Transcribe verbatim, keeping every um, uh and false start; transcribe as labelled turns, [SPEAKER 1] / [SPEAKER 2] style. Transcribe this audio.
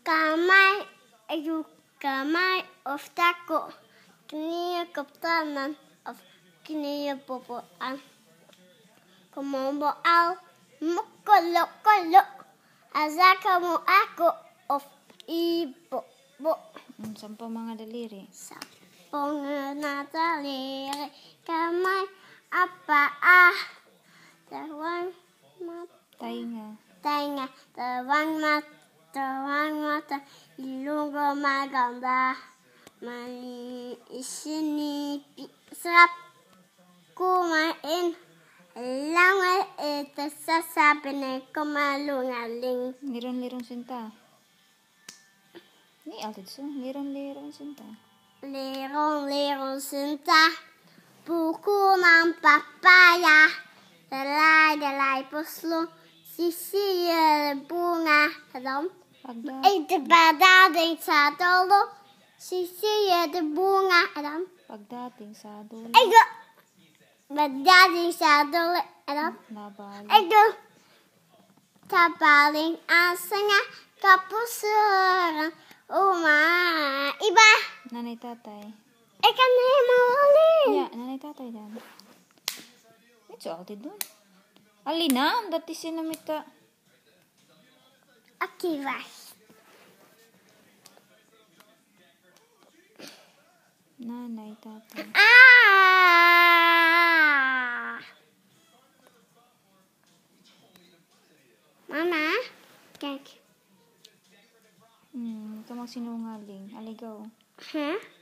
[SPEAKER 1] Kamay ayu kamay of tako. Kniya kaptanan of kniya popoan. Kumombo al mukolo kolo. Azaka mo ako of ibo bo.
[SPEAKER 2] Hmm, sampung mga daliri.
[SPEAKER 1] Sampung na daliri. Kamay apa ah. Tawang mat.
[SPEAKER 2] Tainga.
[SPEAKER 1] Tainga. Tawang mat. Tawang mata. Ilong ko maganda. Mali isini sarap kumain. Langal ito sasabi na kumalungaling.
[SPEAKER 2] Liron-liron sinta. Ni altid so, liron-liron sinta.
[SPEAKER 1] Lirong-lirong sinta. Buko ng papaya. Dalay-dalay puslo. Sisiya bunga. Alam?
[SPEAKER 2] Pagda.
[SPEAKER 1] Ay, dadating sa dulo. Sisiya bunga. Alam?
[SPEAKER 2] Pagdating sa dulo.
[SPEAKER 1] Ay, go! Dadating sa dulo. Alam?
[SPEAKER 2] Nabali.
[SPEAKER 1] Ay, go! Tabaling asa nga. Kapusuran. Uma. Iba.
[SPEAKER 2] Nanay tatay.
[SPEAKER 1] Ay, kanay mawalin.
[SPEAKER 2] Ya, nanay tatay dan. Ito altid doon. Alina, dati sinamita.
[SPEAKER 1] Akiwas.
[SPEAKER 2] Nanay tatay.
[SPEAKER 1] Ah! Mama? Kek.
[SPEAKER 2] Hmm, ito magsinungaling. Aligaw.
[SPEAKER 1] Huh?